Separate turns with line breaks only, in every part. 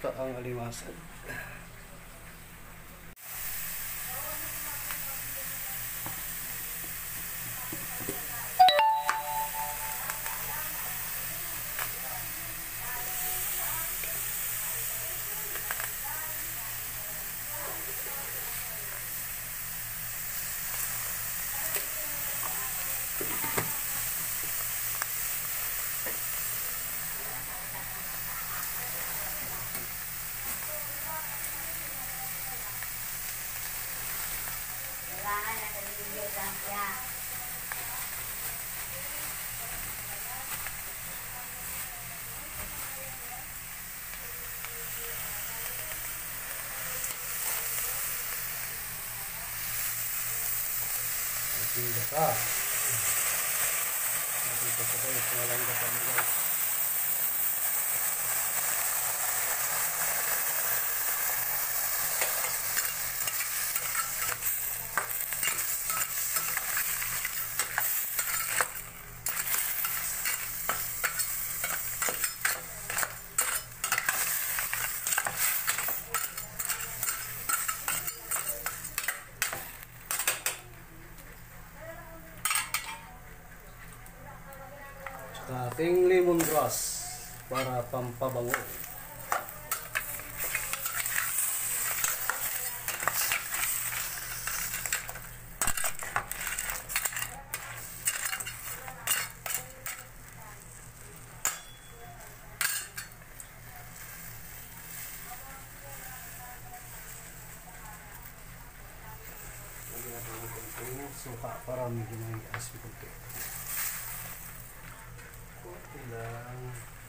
Ito ang alimasag. Tidak kah? Nanti kita coba pengelolaan data guys. Ating lemongrass para pampabango. Suka para medyo may asin konti. Lang.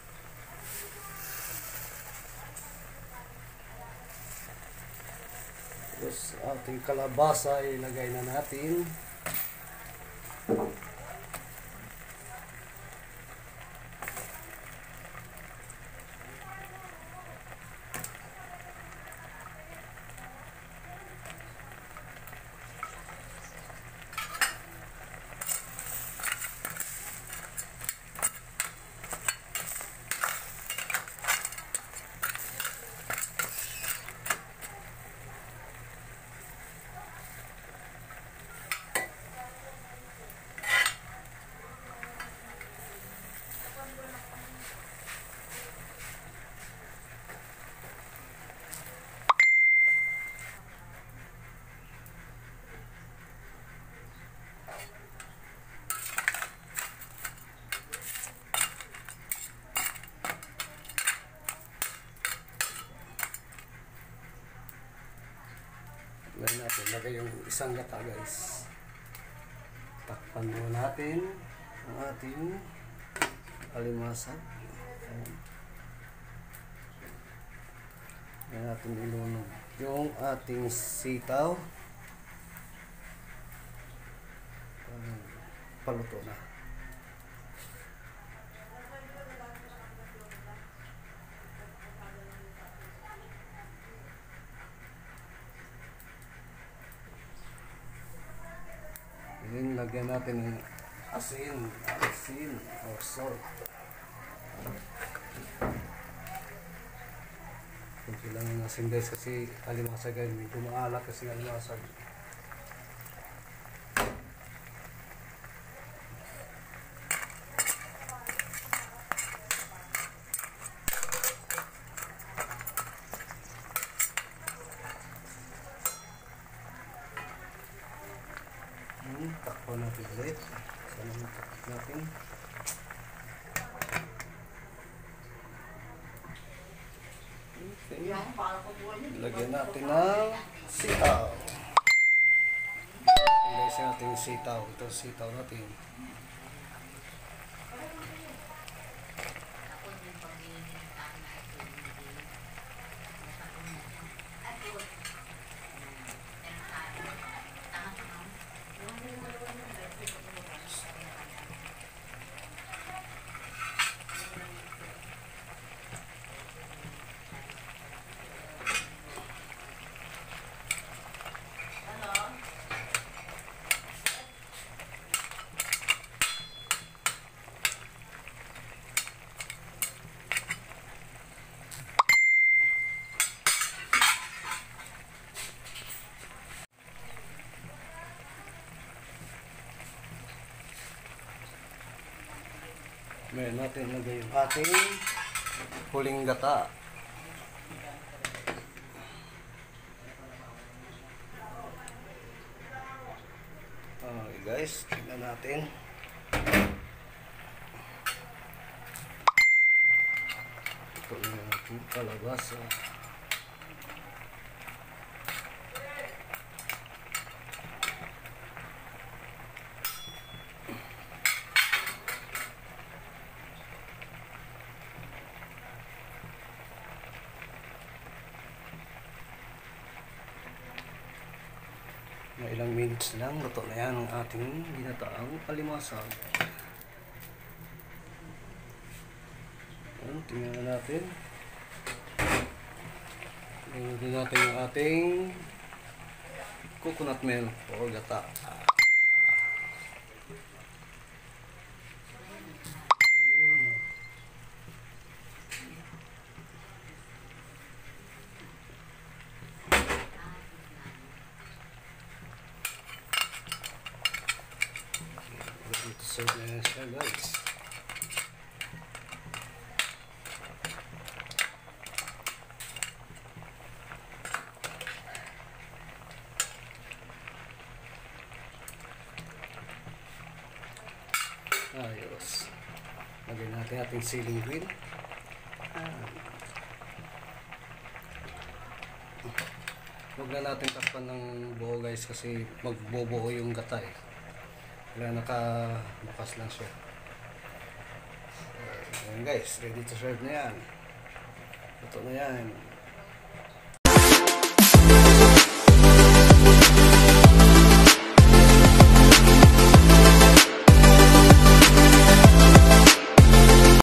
Terus ating kalabasa ilagay na natin. Lagay natin, lagay yung isang gata guys. Takpan mo natin ang ating alimasag. Lagay natin ilunod yung ating sitaw. Paluto na. Then, lagyan natin ng asin or salt. Kunti lang yung asin guys kasi alimasag ay medyo maalat kasi alimasag. Takpo natin ulit. Sana matakot natin. Okay. Lagyan natin ng sitaw. Lagyan natin yung sitaw. Ito sitaw natin. Ngayon natin lagay yung ating huling gata. Okay guys, tingnan natin. Ito yung ating kalabasa. Ilang minutes lang, luto na yan ang ating ginataang alimasag. Tingnan natin. Tingnan din natin yung ating coconut milk o gata. So na siya guys. Ayos. Lagyan natin ating ceiling wheel. Huwag na natin takpan ng buo guys kasi magbobuo yung gata eh. Kaya nakabukas lang siya. Ayan guys, ready to serve na yan. Ito na yan.